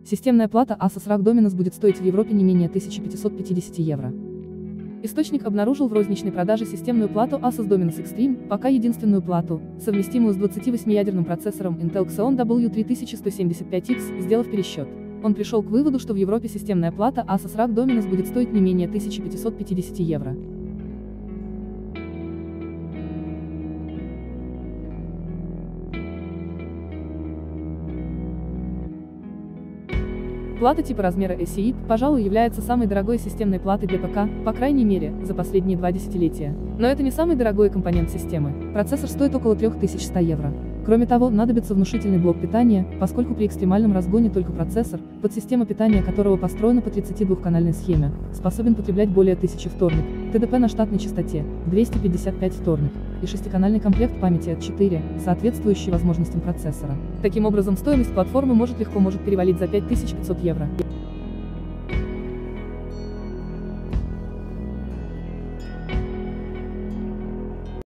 Системная плата Asus ROG Dominus будет стоить в Европе не менее 1550 евро. Источник обнаружил в розничной продаже системную плату Asus Dominus Extreme, пока единственную плату, совместимую с 28-ядерным процессором Intel Xeon W3175X, сделав пересчет. Он пришел к выводу, что в Европе системная плата Asus ROG Dominus будет стоить не менее 1550 евро. Плата типа размера SCI, пожалуй, является самой дорогой системной платой для ПК, по крайней мере, за последние 2 десятилетия. Но это не самый дорогой компонент системы. Процессор стоит около 3100 евро. Кроме того, надобится внушительный блок питания, поскольку при экстремальном разгоне только процессор, подсистема питания которого построена по 32-канальной схеме, способен потреблять более 1000 вторник, ТДП на штатной частоте, 255 вторник, и 6-канальный комплект памяти от 4, соответствующий возможностям процессора. Таким образом, стоимость платформы может перевалить за 5500 евро.